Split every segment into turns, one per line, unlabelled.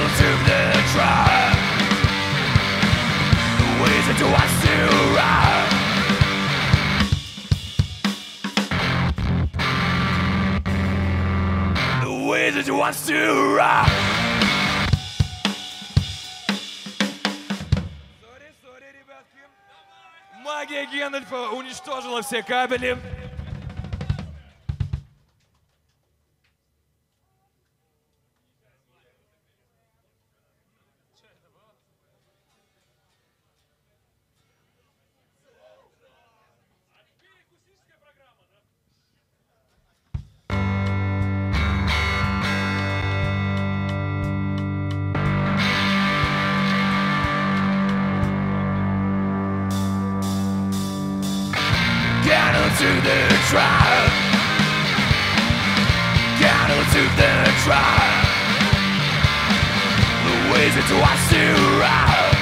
to the tribe. The wizard wants to ride. The wizard wants to ride. Сори, ребятки. Магия Гендальфа уничтожила все кабели. To the tribe, cattle to the tribe. The wizard wants to ride.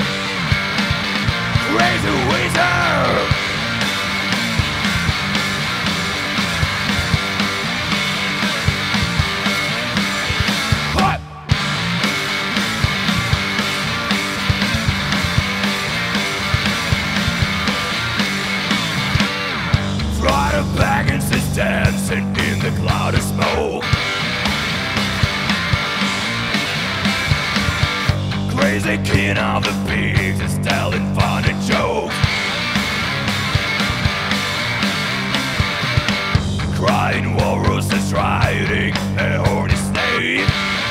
Crazy wizard. What? Friday Baggins is dancing in the cloud of smoke. Crazy king of the pigs is telling funny jokes. Crying walrus is riding a horny slave.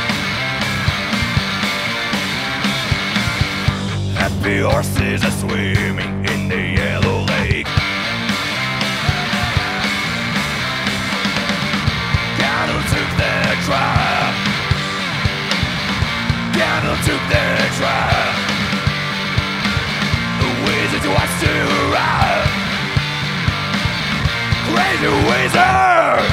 Happy horses are swimming in the yellow lake. Took their tribe. Cattle took their tribe. The wizard wants to ride. Crazy wizard.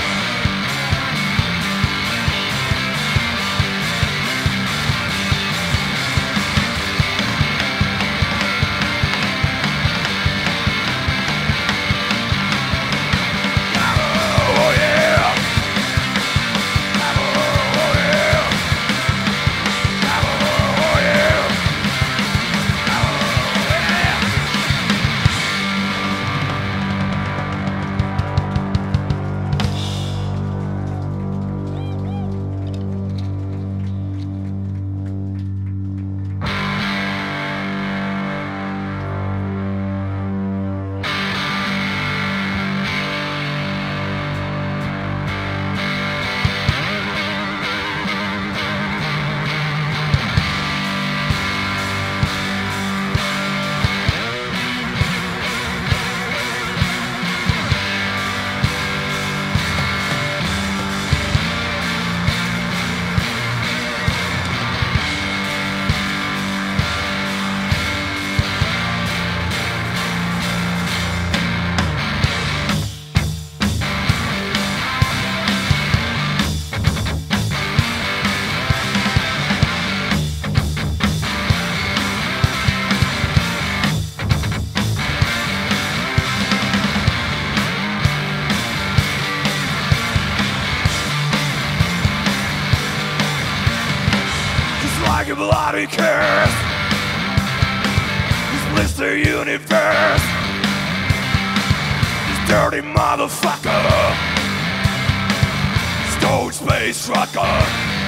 Like a bloody curse, this blister universe, this dirty motherfucker, Stone Space Trucker.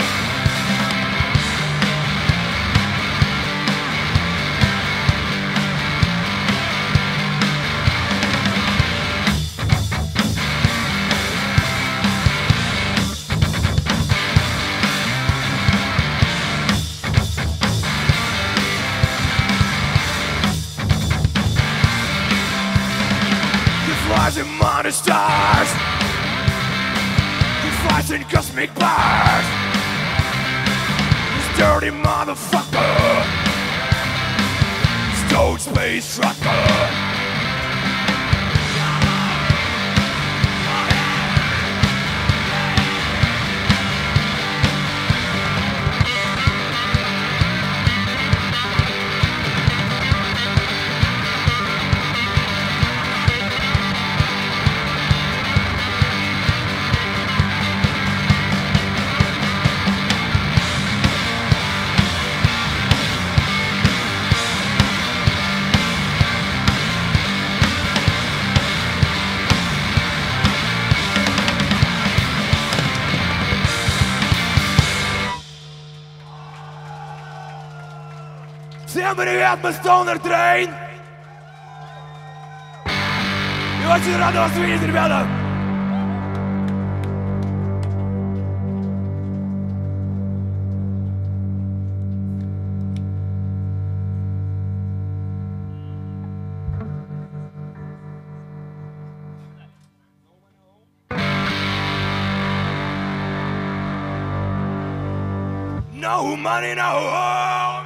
Flies among the stars. He flies in cosmic bars. This dirty motherfucker, Stone Space Trucker. Всем привет, мы Stoner Train! И очень рад вас видеть, ребята! No money, no home.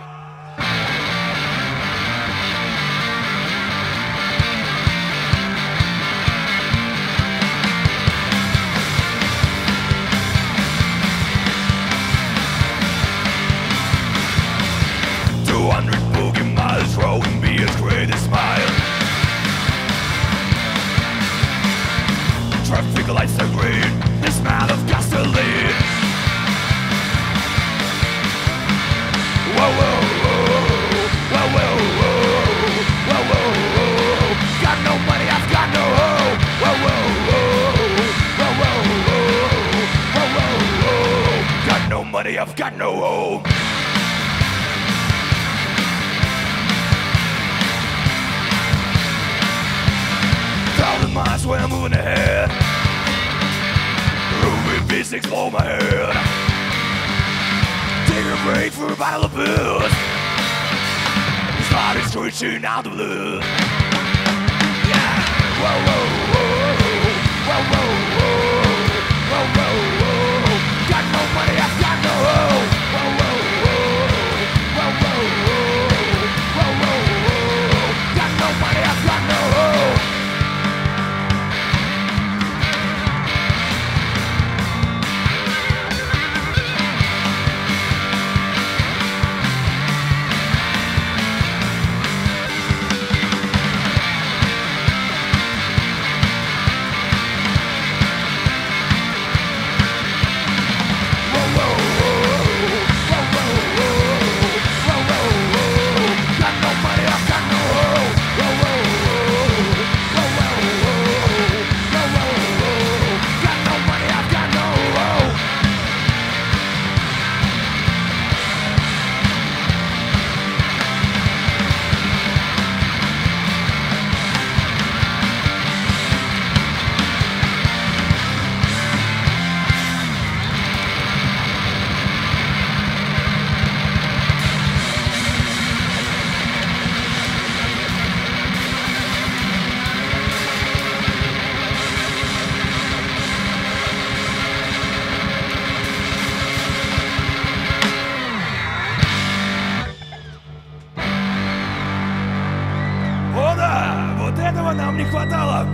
Rolling me his greatest smile. Traffic lights are green, the smell of gasoline. Whoa, whoa, whoa, whoa, whoa, whoa, whoa, whoa, whoa. Got no money, I've got no hope. Whoa, whoa, whoa, whoa, whoa, whoa, whoa, whoa, whoa. Got no money, I've got no hope. Minds when I'm moving ahead. Ruby beats explode my head. Take a break for a bottle of booze. His body's screeching out the blue. Yeah. Whoa, whoa, whoa, whoa, whoa, whoa, whoa, whoa, whoa. Got no money, I've got no hope. Whoa, whoa, whoa, whoa, whoa, whoa, whoa, whoa, whoa. Got no money, I've got no hope. Этого нам не хватало!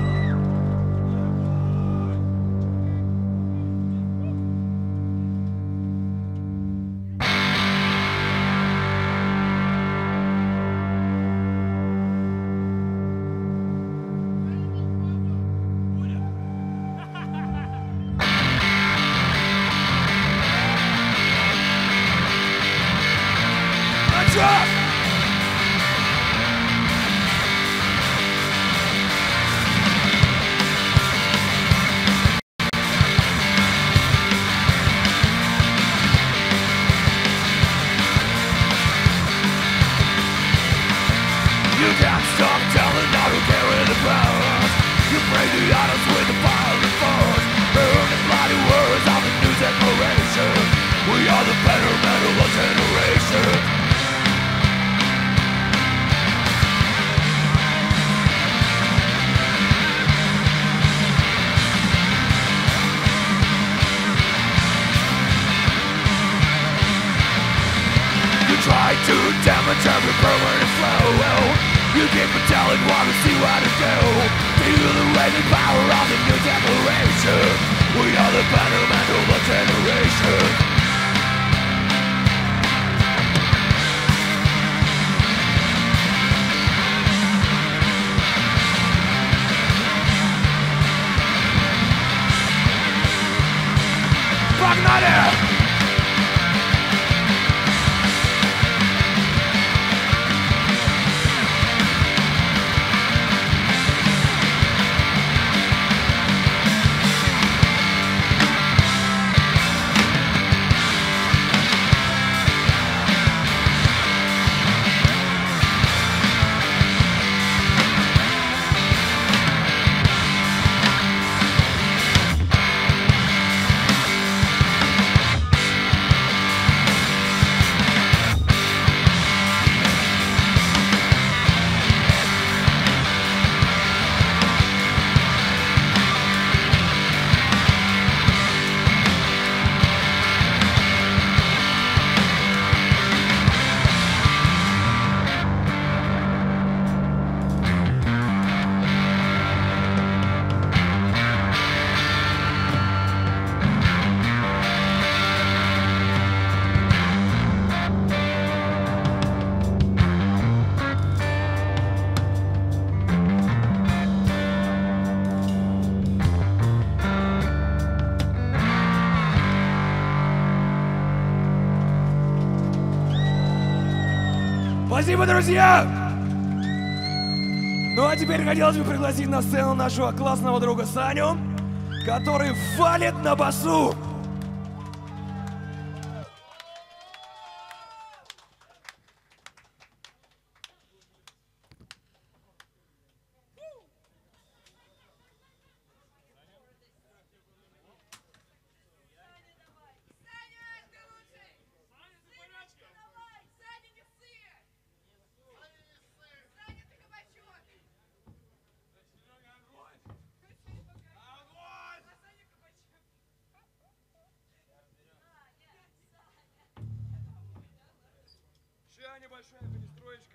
Try to damage every permanent flow. You keep telling what to see, what to do. Feel the raving power of the new declaration. We are the better mental generation. Погнали! Спасибо, друзья! Ну а теперь хотелось бы пригласить на сцену нашего классного друга Саню, который валит на басу. Небольшая перестроечка.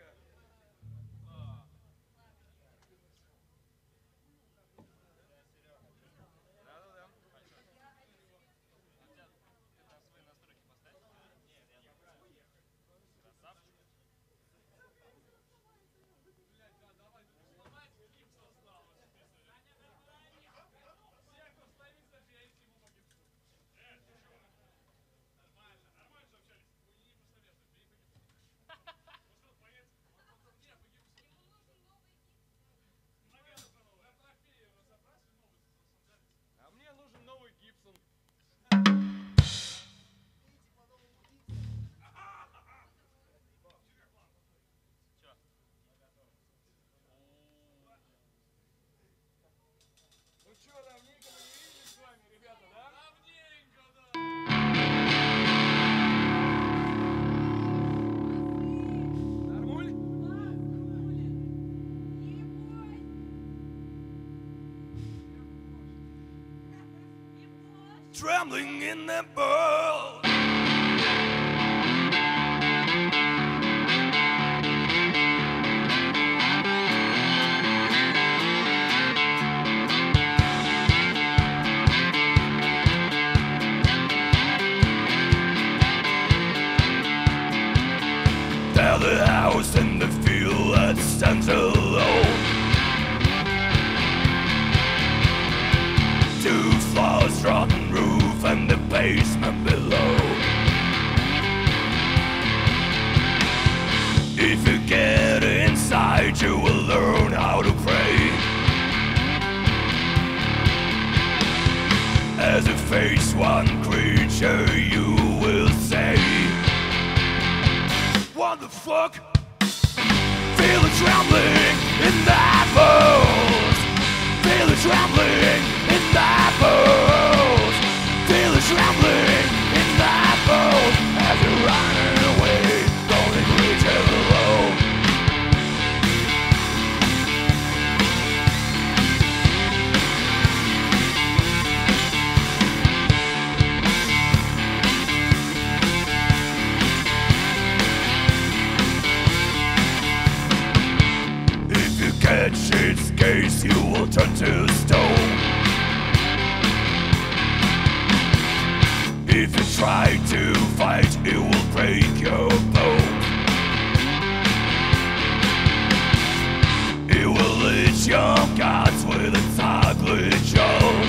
Trembling in the world. Tell the house in the field that stands alone. 2 floors, rotten roof, and the basement below. If you get inside, you will learn how to pray. As you face one creature, you will say, what the fuck? Feel the trembling in that bones. Feel the trembling in that bones. Feel the trembling in that bones. As you're running away, don't reach it alone. If you catch its gaze, you will turn to stone. If you try to fight, it will break your bone. It will eat your guts with its ugly jaws.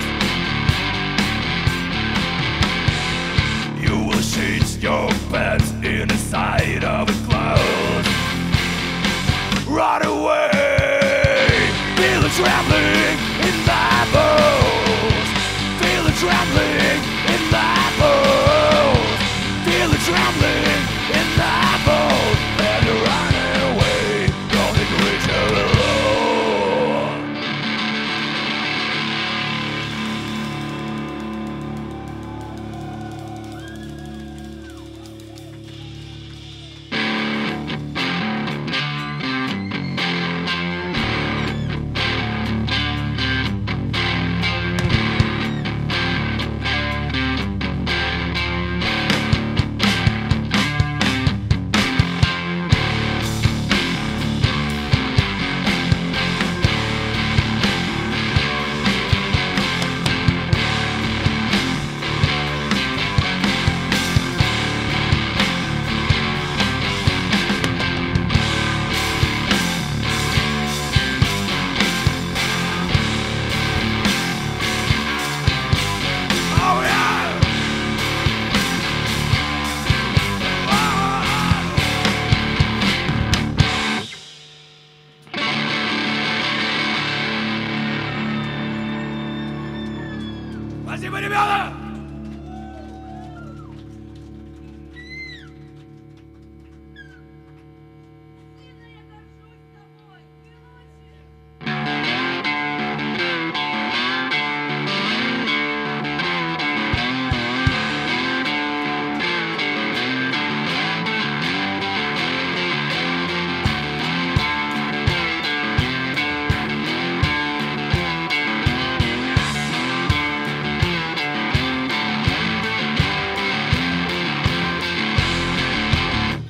You will shit your pants in the side of a cloud. Run away! Feel the trembling in thy bones. Feel the trembling in thy bones. Feel the trembling in thy bones. And you're running away, don't reach her alone.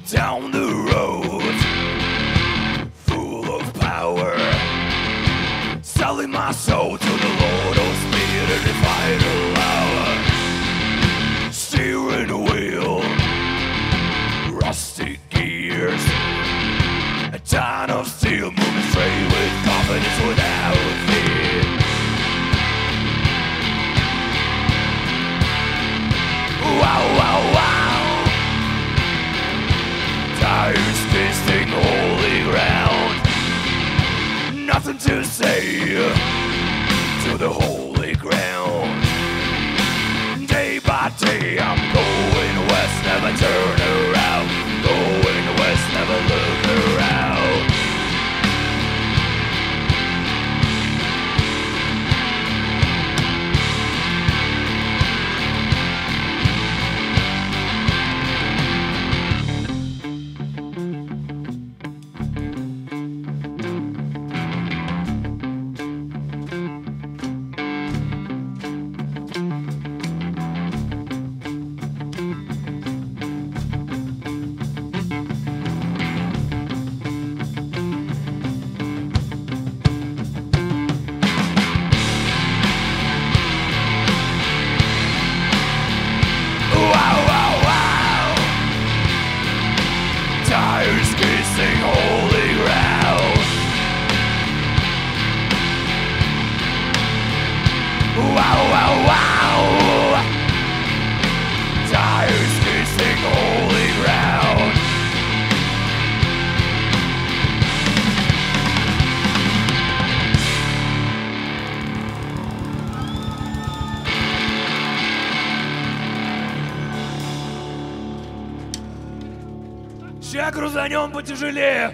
down the road, full of power, selling my soul to the Lord of Speed and if I'd allow. Steering wheel, rusty gears, a ton of steel moving straight with confidence without fear. Wow, wow, wow. Tires tasting holy ground. Nothing to say to the holy ground. Day by day I'm going west, never turn around. Going west, never look around. Tires kissing holy ground. Wow, wow, wow. Tires kissing holy ground. Ща грузанем потяжелее.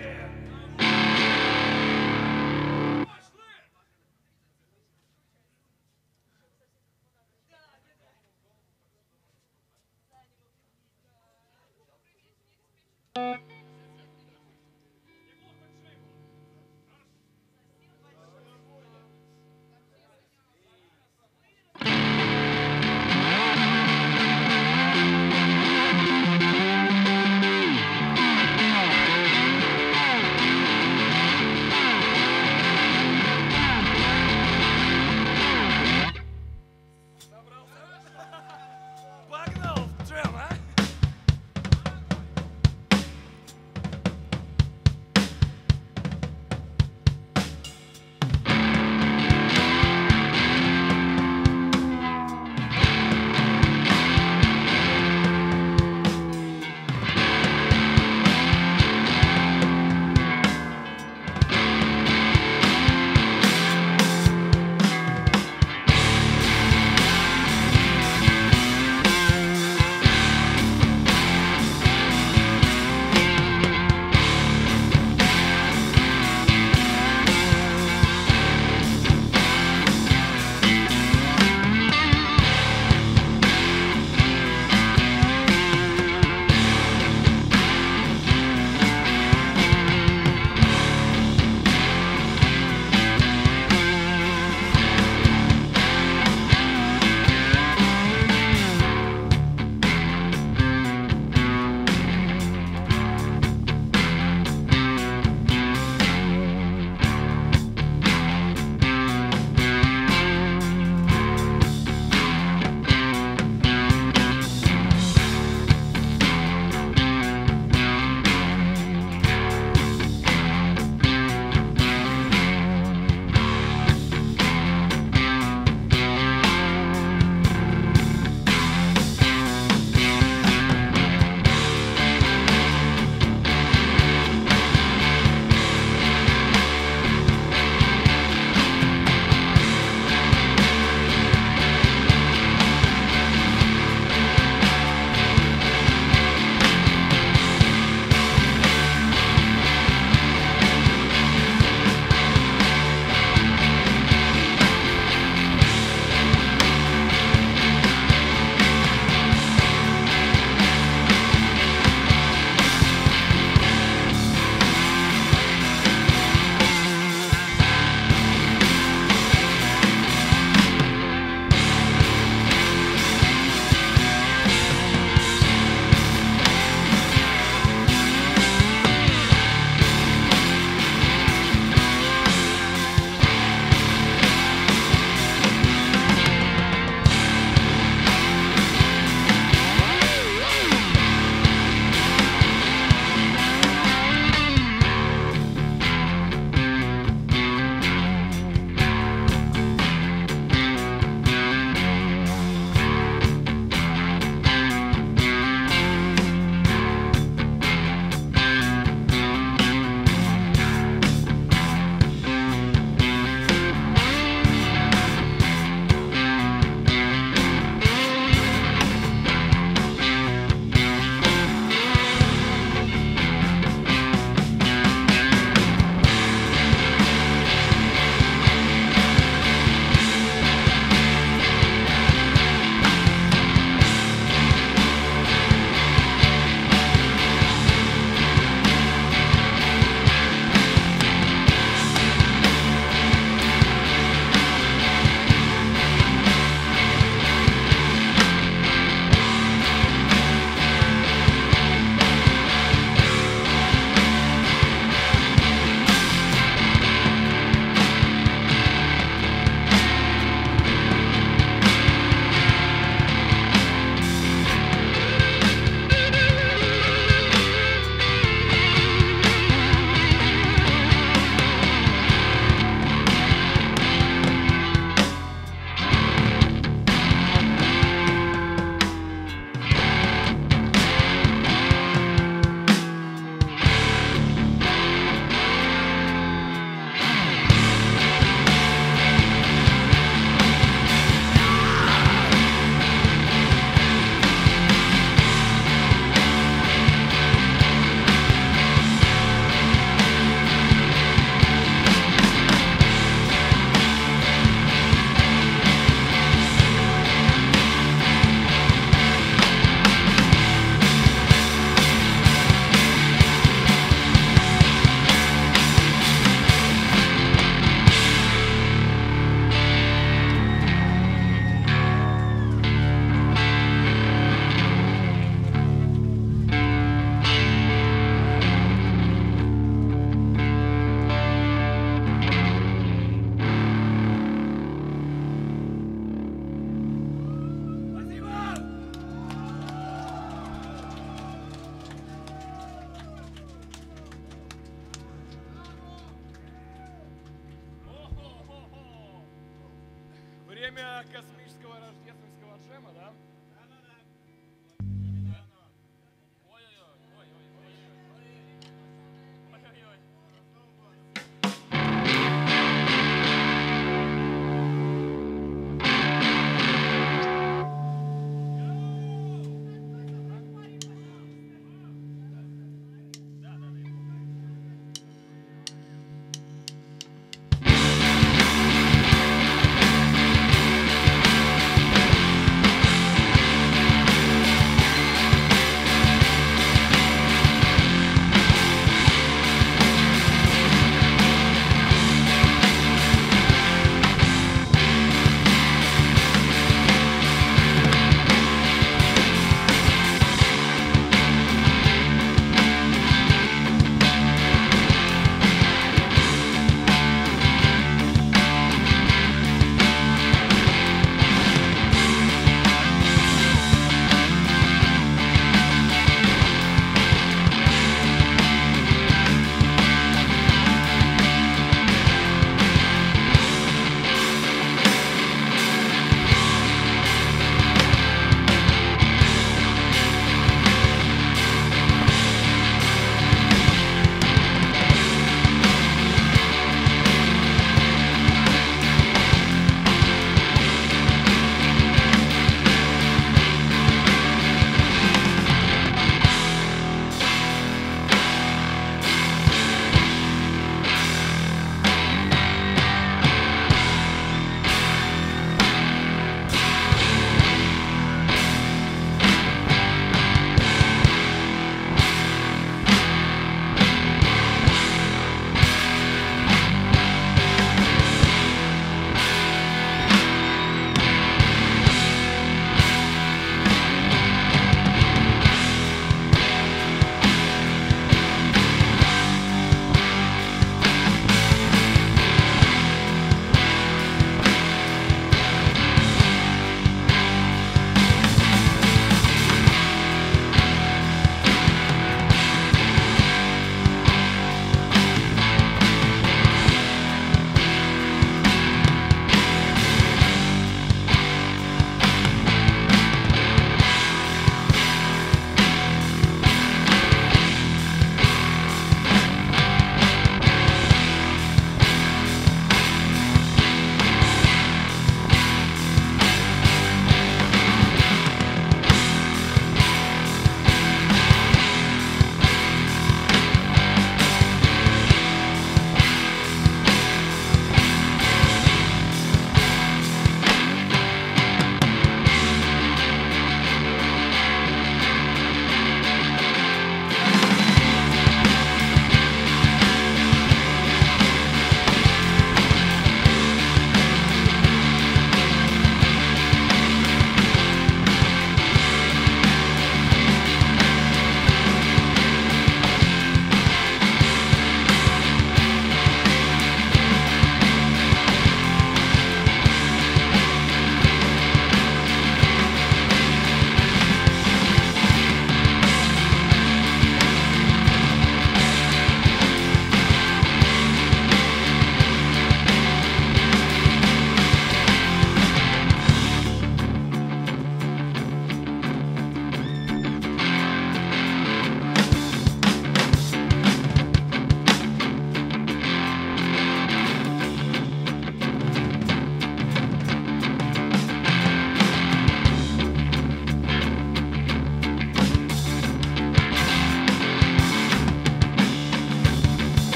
Время космического рождественского джема, да?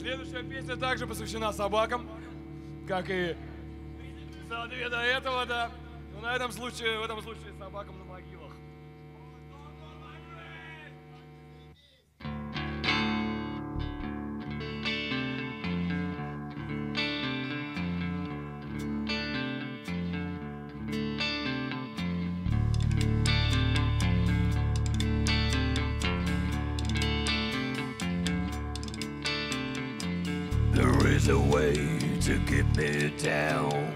Следующая песня также посвящена собакам, как и за две до этого, да. Но в этом случае собакам на могилах.
There is a way to get me down.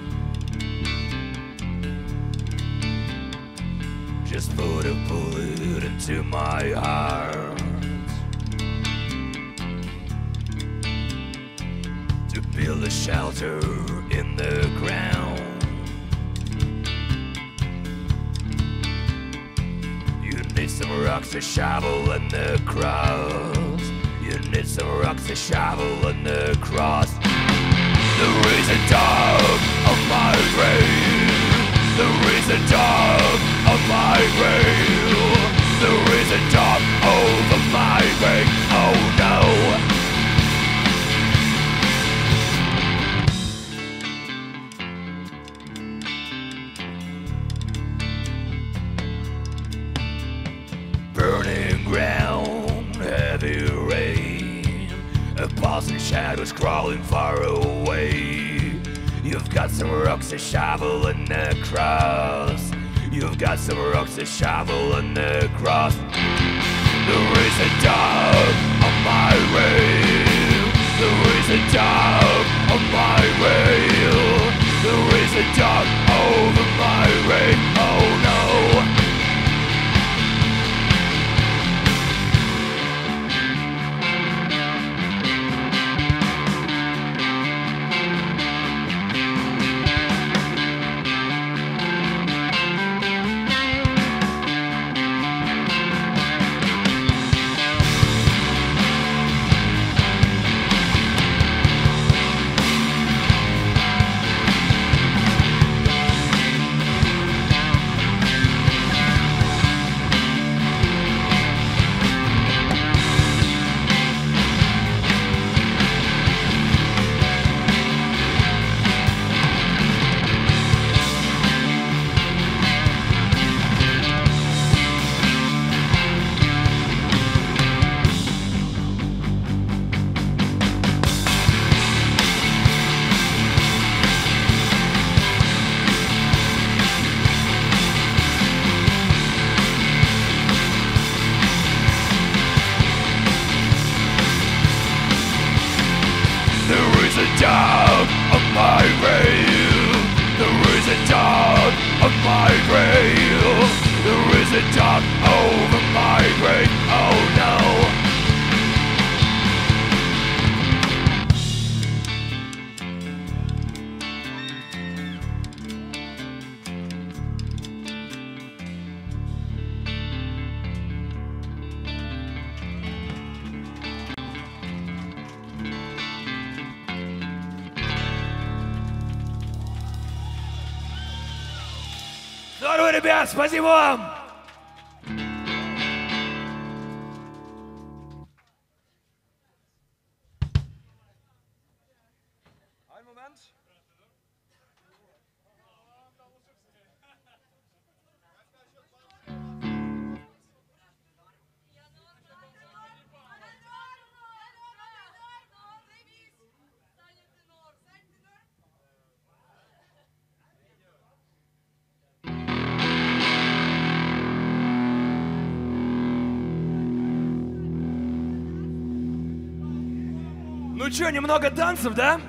Just put a bullet into my heart to build a shelter in the ground. You need some rocks, a shovel, and a cross. You need some rocks, a shovel, and a cross. There is a dog on my grave. There is a dog on my grave. There is a dog over my grave. Oh no. Burning ground, heavy rain, a passing shadows crawling far away. You've got some rocks, a shovel, and a cross. You've got some rocks, a shovel, and a cross. There is a dog on my grave. There is a dog on my grave. There is a dog over my grave. Oh no. Dog on my grave. There is a dog on my grave. There is a dog over my grave. Oh no. Здорово, ребят, спасибо вам!
Ein Moment.
Ну чё, немного танцев, да?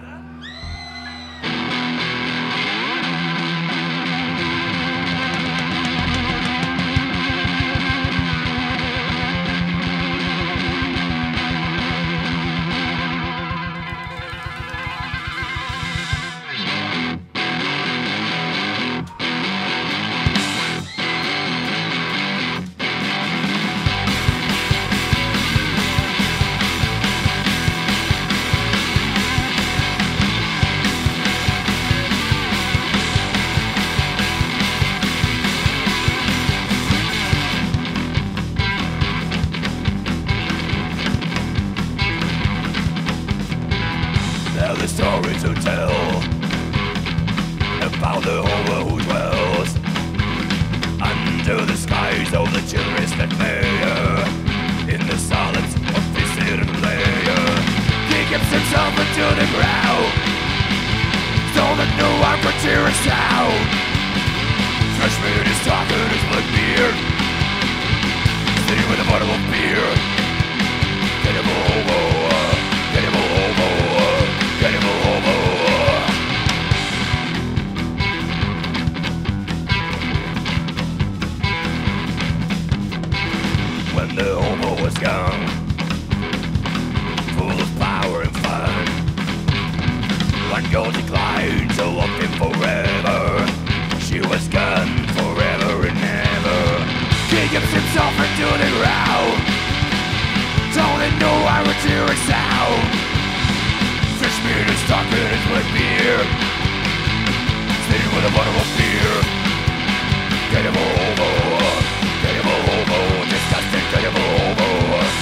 have the story to tell about the hobo who dwells under the skies of the children that mayor in the silence of this hidden layer. He gives himself into the ground so that no one could hear a sound. Fresh meat is talking his black beard, sitting with a bottle of beer. Cannibal hobo, cannibal hobo, cannibal hobo. When the hobo was young, full of power and fun, one girl declined to love him forever. She was gone forever and ever. He gives himself into the ground, don't know I would hear a sound. Fresh meat is stuck in his black beard, sitting with a bottle of beer. Cannibal hobo, cannibal hobo, disgusting cannibal hobo.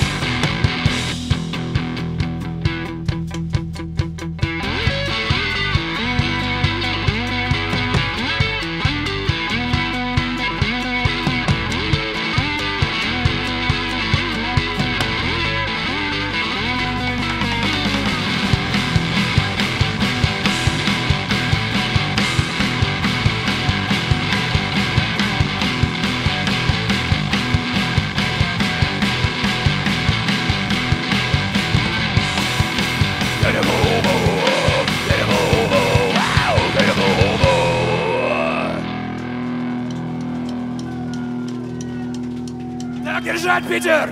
Так держать, Питер!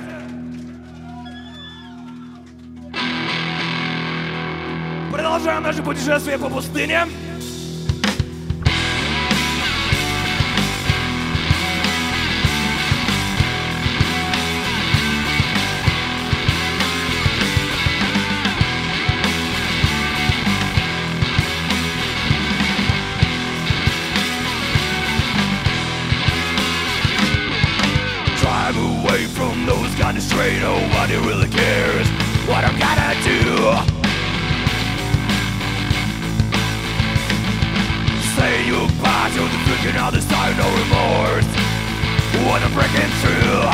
Продолжаем наше путешествие по пустыне. Away from those kind of straight, nobody really cares what I'm gonna do. Say goodbye to the freaking other side, no remorse. What I'm breaking through,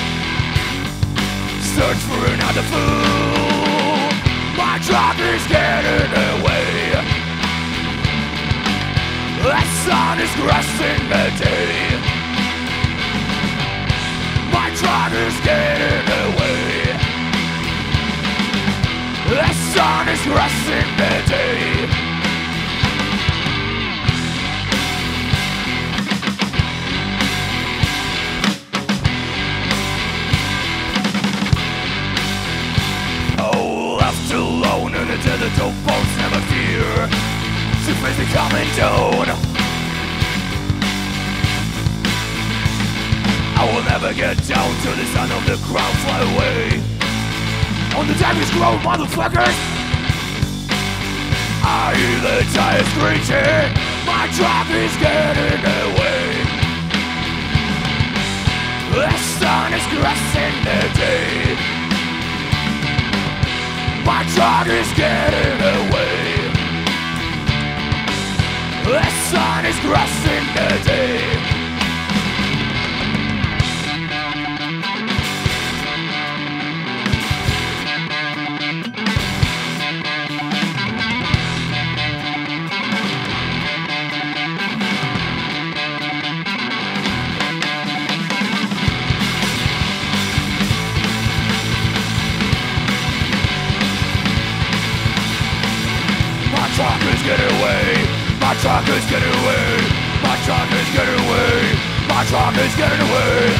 search for another fool. My truck is getting away. The sun is crossing the day. My truck is getting away. The sun is crossing the day. Oh, left alone in the desert, don't boats never fear to face the coming down. I will never get down to the sound of the crowd fly away. On the damage ground, motherfuckers! I hear the tires screeching. My truck is getting away. The sun is crossing the day. My truck is getting away. The sun is crossing the day. My truck is getting away. My truck is getting away. My truck is getting away. My truck is getting away.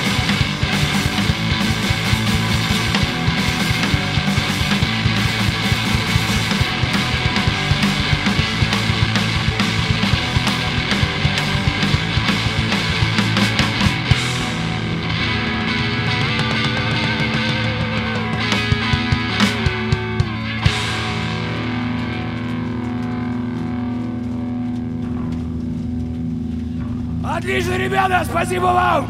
Отлично, ребята, спасибо вам!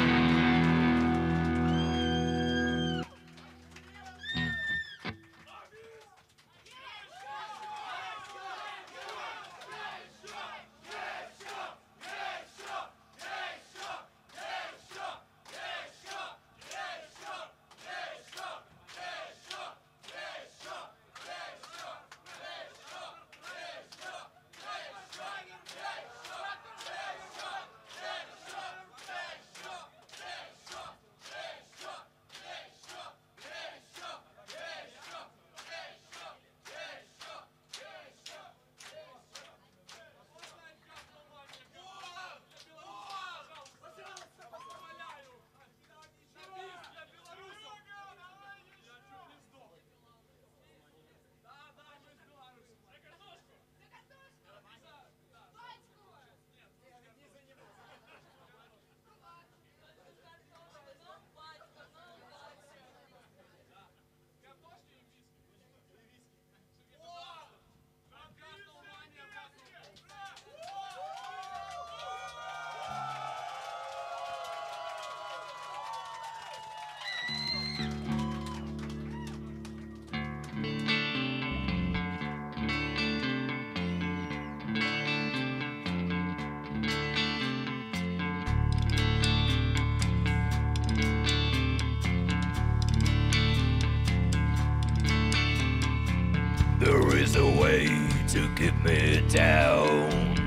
is a way to keep me down.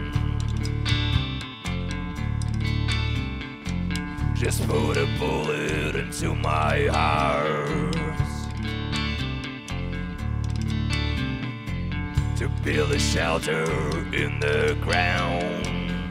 Just put a bullet into my heart to build a shelter in the ground.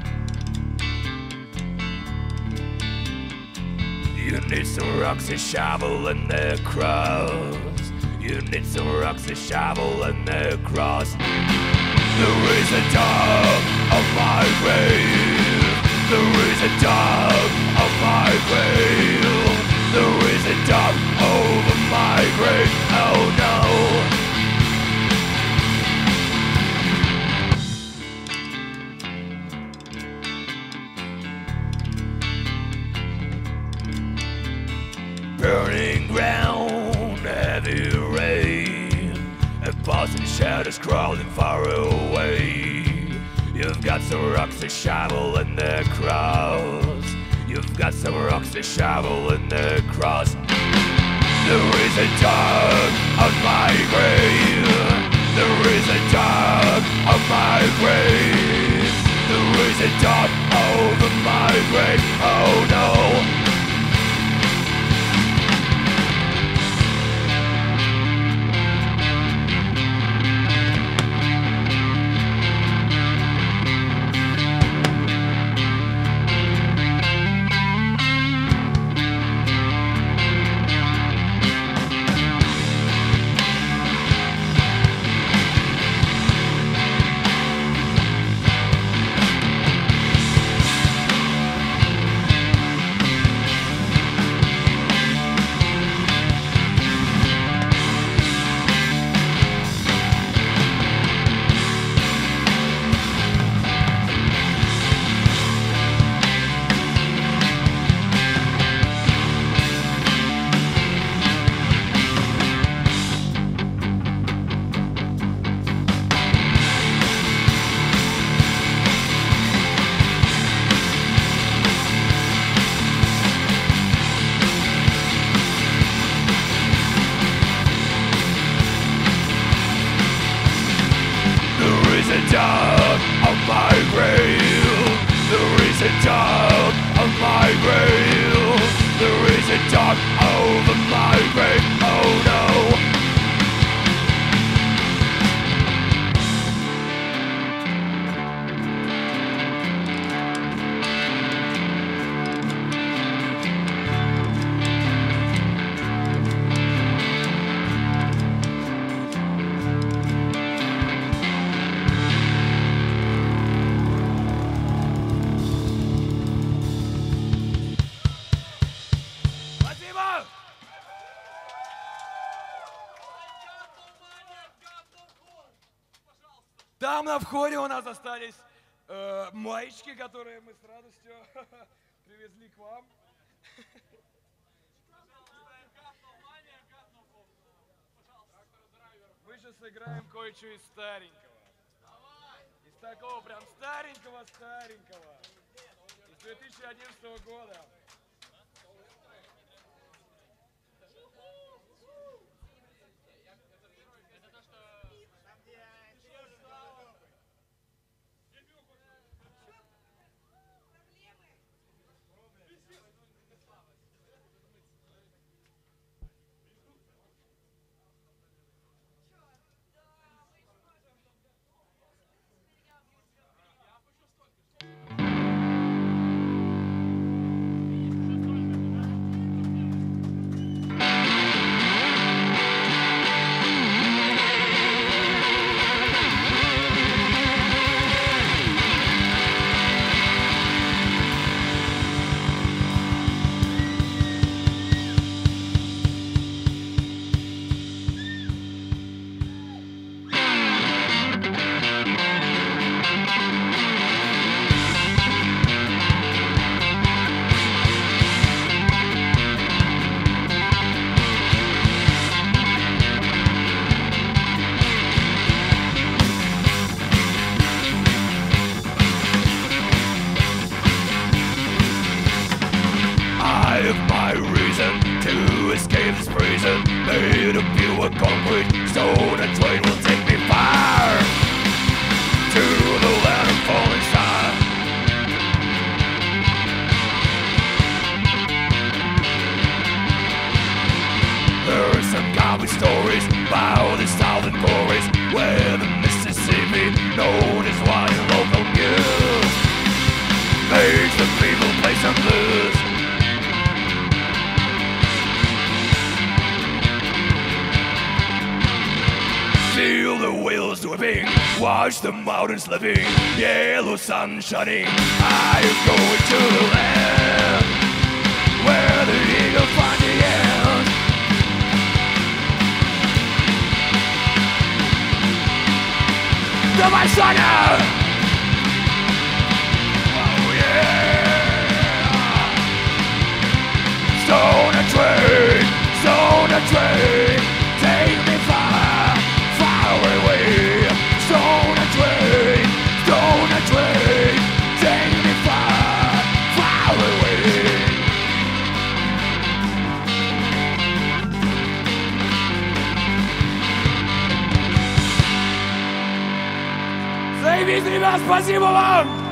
You need some rocks, a shovel, and a cross. You need some rocks, a shovel, and a cross. There is a dog on my grave. There is a dog on my grave. There is a dog over my grave. Oh no. Burning ground, heavy rain, and passing shadows crawling far away. You've got some rocks, a shovel, and a cross. You've got some rocks, a shovel, and a cross. There is a dog on my grave. There is a dog on my grave. There is a dog over my grave. Oh no. Dog on my grave. There is a dog on my grave. There is a dog over my grave. Oh no.
Там на входе у нас остались маечки, которые мы с радостью привезли к вам. Мы сейчас сыграем кое-что из старенького. Из такого прям старенького-старенького. Из 2011 года. Escape this prison made of pure concrete. Stone and train will take me far.
wheels whipping, watch the mountains living, yellow sun shining. I am going to the land where the eagle finds the end. To my son! Oh yeah! Stone a train, take me far, far away. Stone a train, take me far, far away. Заебись, ребят, спасибо вам!